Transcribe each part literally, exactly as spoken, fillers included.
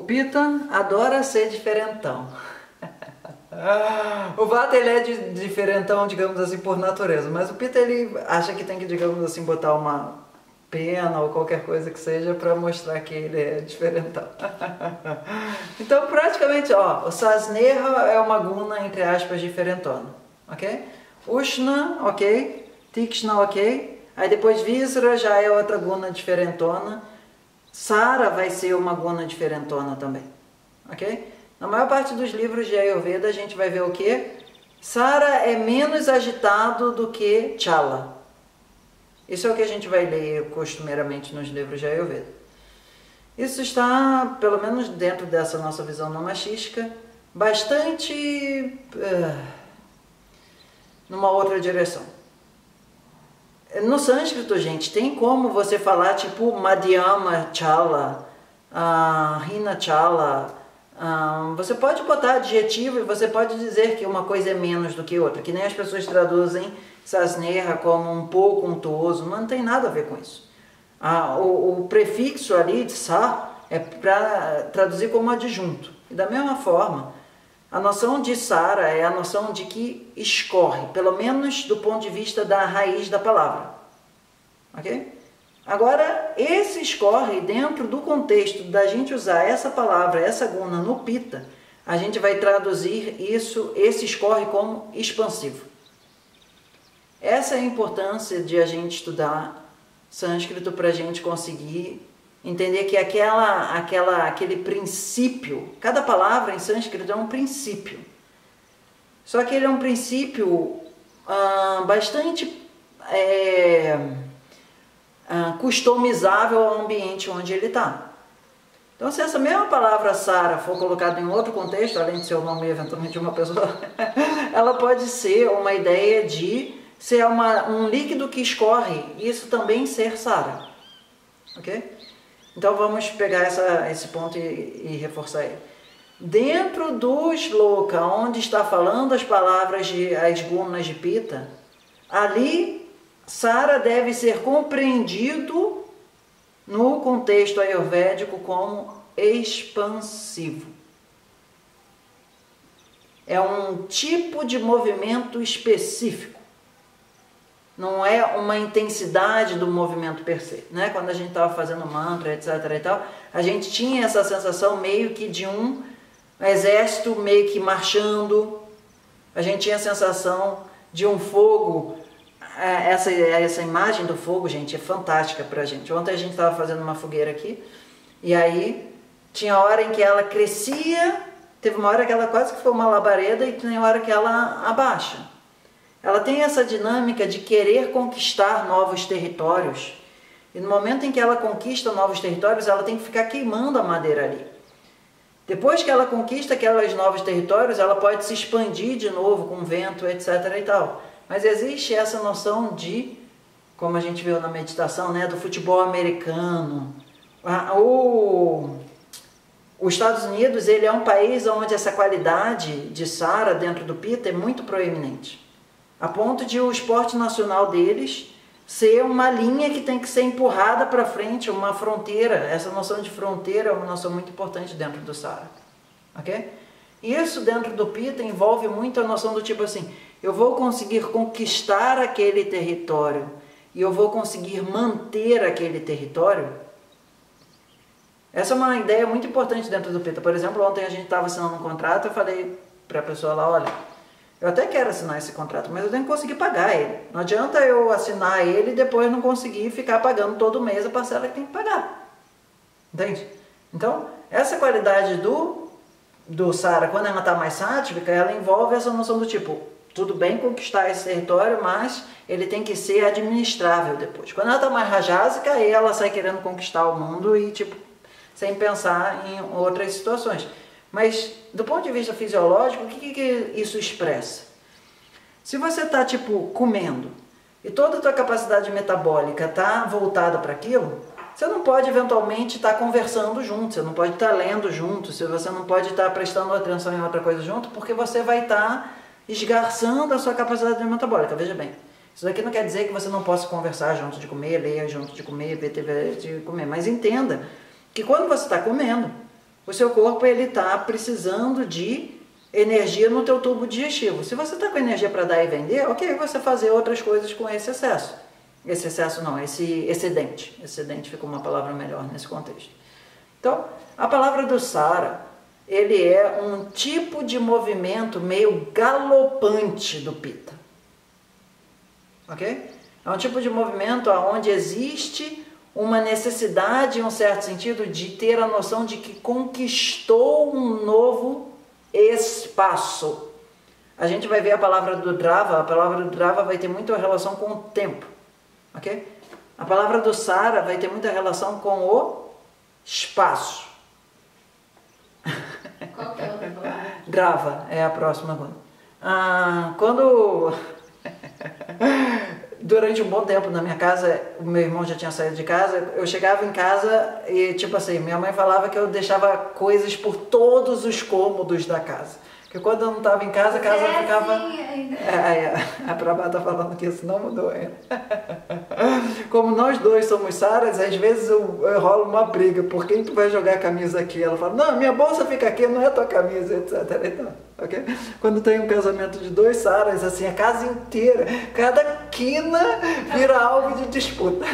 O Pita adora ser diferentão. O Vata, ele é de, diferentão, digamos assim, por natureza, mas o Pita, ele acha que tem que, digamos assim, botar uma pena ou qualquer coisa que seja para mostrar que ele é diferentão. Então, praticamente, ó, o Sasneha é uma guna, entre aspas, diferentona, ok? Ushna, ok? Tikshna, ok? Aí depois Visra já é outra guna diferentona. Sara vai ser uma guna diferentona também, ok? Na maior parte dos livros de Ayurveda a gente vai ver o que? Sara é menos agitado do que Chala. Isso é o que a gente vai ler costumeiramente nos livros de Ayurveda. Isso está, pelo menos dentro dessa nossa visão não machística, bastante uh, numa outra direção. No sânscrito, gente, tem como você falar tipo Madhyama Chala, uh, Hina Chala. Uh, você pode botar adjetivo e você pode dizer que uma coisa é menos do que outra, que nem as pessoas traduzem Sasneha como um pouco untuoso, não tem nada a ver com isso. Uh, o, o prefixo ali de Sa é para traduzir como adjunto. E da mesma forma, a noção de Sara é a noção de que escorre, pelo menos do ponto de vista da raiz da palavra. Ok? Agora, esse escorre dentro do contexto da gente usar essa palavra, essa guna no Pita, a gente vai traduzir isso, esse escorre como expansivo. Essa é a importância de a gente estudar sânscrito para a gente conseguir entender que aquela, aquela, aquele princípio, cada palavra em sânscrito é um princípio. Só que ele é um princípio ah, bastante é, ah, customizável ao ambiente onde ele está. Então, se essa mesma palavra Sara for colocada em outro contexto, além de ser o nome eventualmente de uma pessoa, ela pode ser uma ideia de ser uma, um líquido que escorre, e isso também ser Sara. Ok? Então vamos pegar essa, esse ponto e, e reforçar ele. Dentro do shloka, onde está falando as palavras, de, as gunas de Pita, ali Sara deve ser compreendido no contexto ayurvédico como expansivo. É um tipo de movimento específico. Não é uma intensidade do movimento per se, né? Quando a gente estava fazendo mantra, etc e tal, a gente tinha essa sensação meio que de um exército meio que marchando, a gente tinha a sensação de um fogo. Essa, essa imagem do fogo, gente, é fantástica pra gente. Ontem a gente estava fazendo uma fogueira aqui, e aí tinha hora em que ela crescia, teve uma hora que ela quase que foi uma labareda, e tem hora que ela abaixa. Ela tem essa dinâmica de querer conquistar novos territórios. E no momento em que ela conquista novos territórios, ela tem que ficar queimando a madeira ali. Depois que ela conquista aqueles novos territórios, ela pode se expandir de novo com vento, etc e tal. Mas existe essa noção de, como a gente viu na meditação, né, do futebol americano. O, os Estados Unidos, ele é um país onde essa qualidade de Sara dentro do Pita é muito proeminente. A ponto de o esporte nacional deles ser uma linha que tem que ser empurrada para frente, uma fronteira. Essa noção de fronteira é uma noção muito importante dentro do Sara. Ok? Isso dentro do Pita envolve muito a noção do tipo assim, eu vou conseguir conquistar aquele território e eu vou conseguir manter aquele território. Essa é uma ideia muito importante dentro do Pita. Por exemplo, ontem a gente estava assinando um contrato, eu falei para a pessoa lá, olha, eu até quero assinar esse contrato, mas eu tenho que conseguir pagar ele. Não adianta eu assinar ele e depois não conseguir ficar pagando todo mês a parcela que tem que pagar. Entende? Então, essa qualidade do, do Sara, quando ela está mais sátrica, ela envolve essa noção do tipo, tudo bem conquistar esse território, mas ele tem que ser administrável depois. Quando ela está mais rajásica, aí ela sai querendo conquistar o mundo e, tipo, sem pensar em outras situações. Mas, do ponto de vista fisiológico, o que, que isso expressa? Se você está, tipo, comendo e toda a tua capacidade metabólica está voltada para aquilo, você não pode, eventualmente, estar tá conversando junto, você não pode estar tá lendo junto, você não pode estar tá prestando atenção em outra coisa junto, porque você vai estar tá esgarçando a sua capacidade metabólica. Veja bem, isso daqui não quer dizer que você não possa conversar junto de comer, ler junto de comer, ver T V de comer, mas entenda que quando você está comendo, o seu corpo ele está precisando de energia no teu tubo digestivo. Se você está com energia para dar e vender, ok, você fazer outras coisas com esse excesso. Esse excesso não, esse excedente. Excedente fica uma palavra melhor nesse contexto. Então, a palavra do Sara, ele é um tipo de movimento meio galopante do Pitta. Ok? É um tipo de movimento onde existe uma necessidade, em um certo sentido, de ter a noção de que conquistou um novo espaço. A gente vai ver a palavra do Drava, a palavra do Drava vai ter muita relação com o tempo. Ok? A palavra do Sara vai ter muita relação com o espaço. Qual que é a outra palavra? Drava é a próxima agora. Ah, quando... Durante um bom tempo na minha casa, o meu irmão já tinha saído de casa, eu chegava em casa e, tipo assim, minha mãe falava que eu deixava coisas por todos os cômodos da casa. Porque quando eu não estava em casa, a casa é ficava... Assim ainda. É, é, a Prabha está falando que isso não mudou ainda. Como nós dois somos Saras, às vezes eu, eu rolo uma briga, por quem tu vai jogar a camisa aqui? Ela fala, não, minha bolsa fica aqui, não é tua camisa, etcétera. Então, okay? Quando tem um casamento de dois Saras, assim, a casa inteira, cada quina vira alvo de disputa.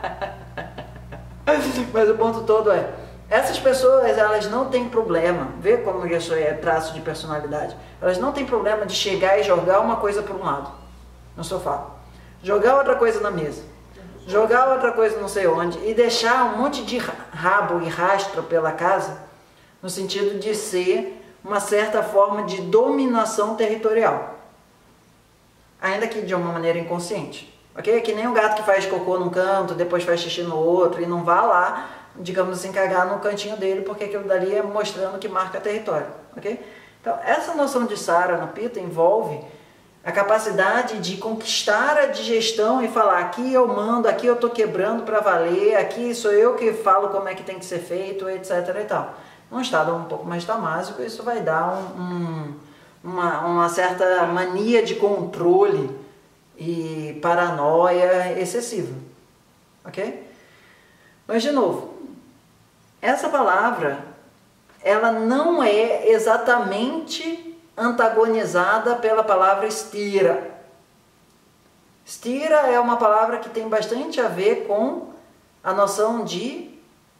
Mas o ponto todo é, essas pessoas, elas não têm problema, vê como isso é traço de personalidade, elas não têm problema de chegar e jogar uma coisa para um lado, no sofá, jogar outra coisa na mesa, jogar outra coisa não sei onde, e deixar um monte de rabo e rastro pela casa, no sentido de ser uma certa forma de dominação territorial, ainda que de uma maneira inconsciente. Ok? É que nem o gato que faz cocô num canto, depois faz xixi no outro, e não vá lá, digamos assim, cagar no cantinho dele, porque aquilo dali é mostrando que marca território, ok? Então, essa noção de Sara no Pitta envolve a capacidade de conquistar a digestão e falar, aqui eu mando, aqui eu estou quebrando para valer, aqui sou eu que falo como é que tem que ser feito, etc e tal. Num estado um pouco mais tamásico, isso vai dar um, um, uma, uma certa mania de controle e paranoia excessiva, ok? Mas, de novo, essa palavra, ela não é exatamente antagonizada pela palavra stira. Stira é uma palavra que tem bastante a ver com a noção de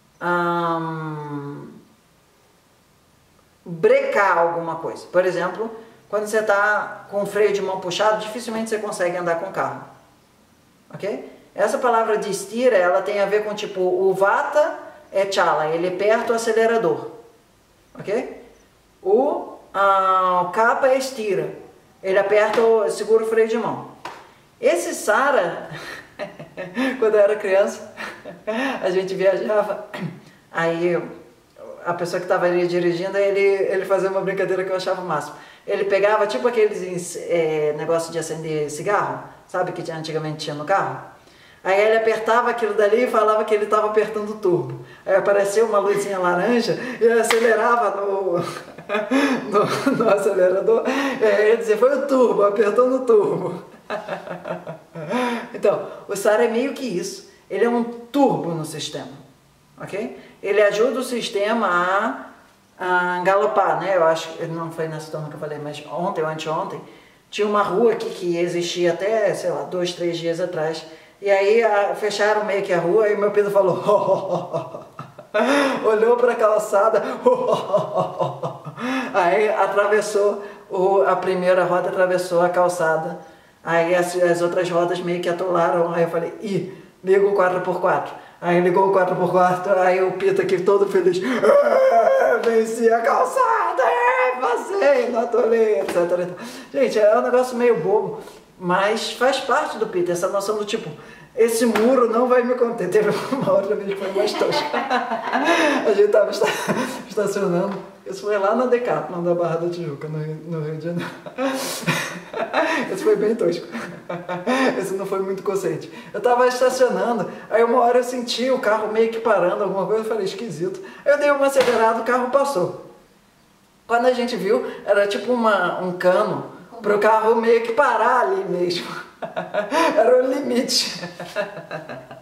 hum, brecar alguma coisa. Por exemplo, quando você está com o freio de mão puxado, dificilmente você consegue andar com o carro. Ok? Essa palavra de stira, ela tem a ver com tipo, o vata é chala, ele aperta o acelerador. Ok? O, ah, o kapha é stira, ele aperta, o, segura o freio de mão. Esse Sara, quando eu era criança, a gente viajava, aí a pessoa que estava ali dirigindo, ele, ele fazia uma brincadeira que eu achava o máximo. Ele pegava tipo aqueles é, negócio de acender cigarro, sabe, que antigamente tinha no carro? Aí ele apertava aquilo dali e falava que ele estava apertando o turbo. Aí apareceu uma luzinha laranja e ele acelerava no, no, no acelerador. E aí ele dizia, foi o turbo, apertou no turbo. Então, o Sara é meio que isso. Ele é um turbo no sistema. Ok? Ele ajuda o sistema a, a galopar, né? Eu acho que não foi nessa turma que eu falei, mas ontem ou anteontem, tinha uma rua aqui que existia até, sei lá, dois, três dias atrás. E aí a, fecharam meio que a rua e meu Pedro falou, oh, oh, oh. Olhou para a calçada, oh, oh, oh. Aí atravessou, o, a primeira roda atravessou a calçada, aí as, as outras rodas meio que atolaram, aí eu falei, ih, liga o quatro por quatro. Aí ligou o quatro por quatro, aí o Pitta aqui todo feliz, venci a calçada, passei, não atolei, etcétera. Gente, é um negócio meio bobo. Mas faz parte do Pitta, essa noção do tipo, esse muro não vai me conter. Teve uma outra vez que foi mais tosca. A gente estava estacionando, isso foi lá na Decathlon da Barra da Tijuca, no Rio, no Rio de Janeiro. Esse foi bem tosco. Esse não foi muito consciente. Eu estava estacionando, aí uma hora eu senti o carro meio que parando, alguma coisa, eu falei, esquisito. Aí eu dei uma acelerada, o carro passou. Quando a gente viu, era tipo uma, um cano, para o carro meio que parar ali mesmo. Era o limite.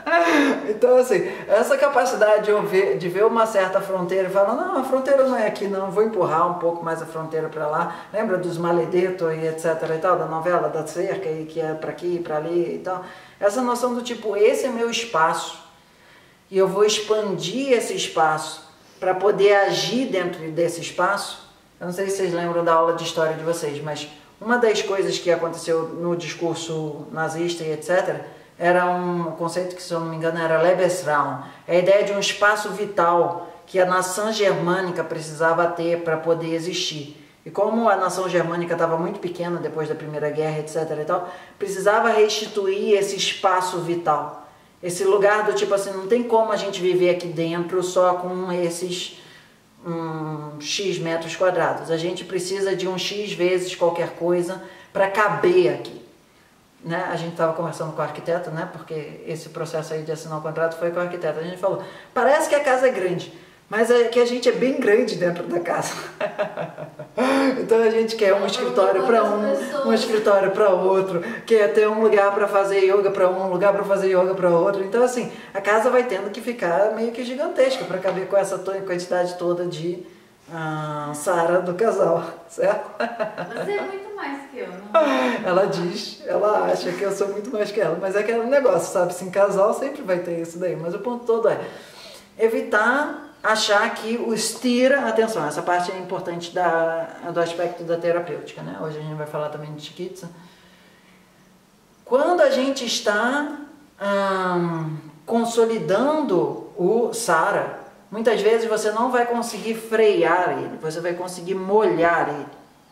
Então, assim, essa capacidade de ver, de ver uma certa fronteira e falar, não, a fronteira não é aqui não, vou empurrar um pouco mais a fronteira para lá. Lembra dos Maledetto e etc e tal, da novela, da cerca, e que é para aqui, para ali e tal. Essa noção do tipo, esse é meu espaço e eu vou expandir esse espaço para poder agir dentro desse espaço. Eu não sei se vocês lembram da aula de história de vocês, mas uma das coisas que aconteceu no discurso nazista e etcétera era um conceito que, se eu não me engano, era Lebensraum, é a ideia de um espaço vital que a nação germânica precisava ter para poder existir. E como a nação germânica estava muito pequena depois da Primeira Guerra, etcétera e tal, precisava restituir esse espaço vital. Esse lugar do tipo assim, não tem como a gente viver aqui dentro só com esses um, X metros quadrados. A gente precisa de um X vezes qualquer coisa para caber aqui. Né? A gente estava conversando com o arquiteto, né? Porque esse processo aí de assinar o contrato foi com o arquiteto. A gente falou, parece que a casa é grande, mas é que a gente é bem grande dentro da casa. Então a gente quer um escritório para um, um escritório para outro, quer ter um lugar para fazer yoga para um, um lugar para fazer yoga para outro. Então assim, a casa vai tendo que ficar meio que gigantesca para caber com essa quantidade toda de ah, Sara do casal, certo? Você é muito mais que eu, não? Ela diz, ela acha que eu sou muito mais que ela, mas é aquele negócio, sabe? Se em casal sempre vai ter isso daí, mas o ponto todo é evitar achar que o estira, atenção, essa parte é importante da, do aspecto da terapêutica, né? Hoje a gente vai falar também de Chikitsa. Quando a gente está hum, consolidando o Sara, muitas vezes você não vai conseguir frear ele, você vai conseguir molhar ele.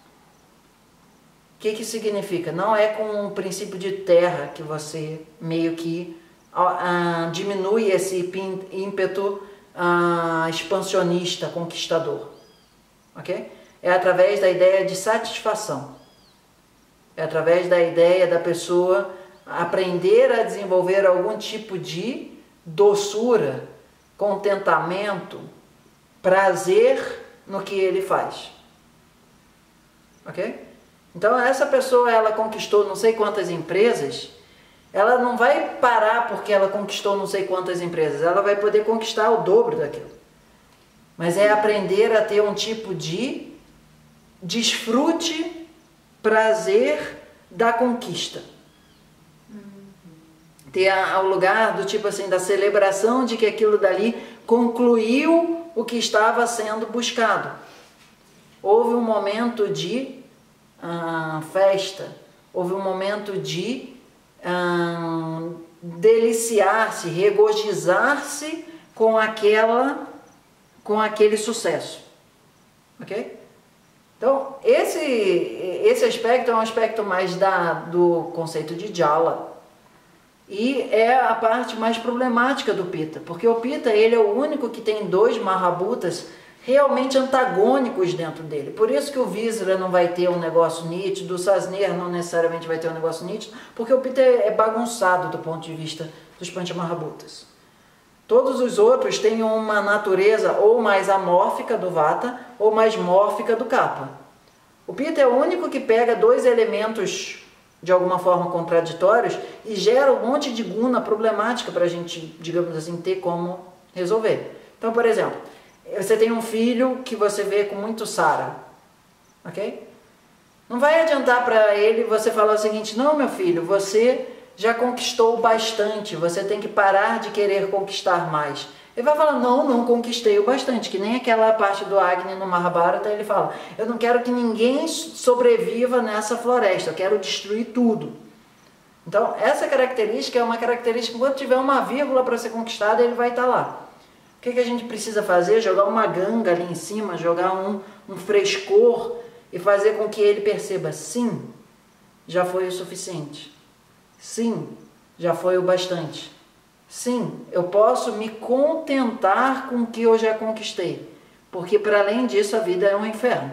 O que que significa? Não é com o princípio de terra que você meio que uh, diminui esse ímpeto uh, expansionista, conquistador. Ok? É através da ideia de satisfação. É através da ideia da pessoa aprender a desenvolver algum tipo de doçura, contentamento, prazer no que ele faz. Ok? Então essa pessoa, ela conquistou não sei quantas empresas, ela não vai parar porque ela conquistou não sei quantas empresas, ela vai poder conquistar o dobro daquilo. Mas é aprender a ter um tipo de desfrute, prazer da conquista. Ter o lugar do tipo assim, da celebração de que aquilo dali concluiu o que estava sendo buscado. Houve um momento de ah, festa, houve um momento de ah, deliciar-se, regozijar-se com aquela, com aquele sucesso. Ok? Então, esse, esse aspecto é um aspecto mais da, do conceito de Jala. E é a parte mais problemática do Pitta, porque o Pitta, ele é o único que tem dois Mahabhutas realmente antagônicos dentro dele. Por isso que o Visra não vai ter um negócio nítido, o Sasner não necessariamente vai ter um negócio nítido, porque o Pitta é bagunçado do ponto de vista dos Panchamahabhutas. Todos os outros têm uma natureza ou mais amórfica do Vata, ou mais mórfica do Kapha. O Pitta é o único que pega dois elementos de alguma forma contraditórios e gera um monte de guna problemática para a gente, digamos assim, ter como resolver. Então, por exemplo, você tem um filho que você vê com muito Sara, ok? Não vai adiantar para ele você falar o seguinte, não, meu filho, você já conquistou bastante, você tem que parar de querer conquistar mais. Ele vai falar, não, não conquistei o bastante, que nem aquela parte do Agni no Mahabharata, ele fala, eu não quero que ninguém sobreviva nessa floresta, eu quero destruir tudo. Então, essa característica é uma característica, quando tiver uma vírgula para ser conquistada, ele vai estar lá. O que, que a gente precisa fazer? Jogar uma ganga ali em cima, jogar um, um frescor e fazer com que ele perceba, sim, já foi o suficiente. Sim, já foi o bastante. Sim, eu posso me contentar com o que eu já conquistei, porque para além disso a vida é um inferno.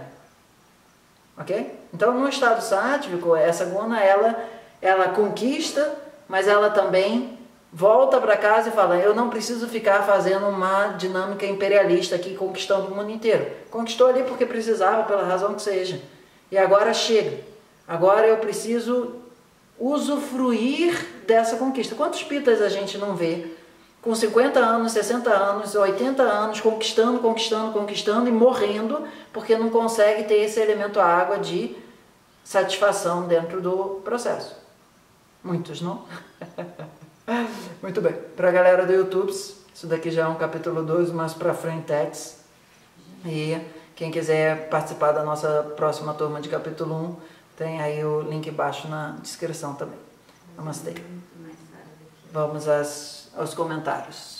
Ok? Então no estado sátvico, essa guna, ela, ela conquista, mas ela também volta para casa e fala, eu não preciso ficar fazendo uma dinâmica imperialista aqui, conquistando o mundo inteiro. Conquistou ali porque precisava, pela razão que seja. E agora chega. Agora eu preciso usufruir dessa conquista. Quantos pitas a gente não vê com cinquenta anos, sessenta anos, oitenta anos, conquistando, conquistando, conquistando e morrendo porque não consegue ter esse elemento água de satisfação dentro do processo? Muitos, não? Muito bem. Para a galera do YouTube, isso daqui já é um capítulo dois, mais para frente. E quem quiser participar da nossa próxima turma de capítulo um, tem aí o link embaixo na descrição também. Namastê. Vamos às, aos comentários.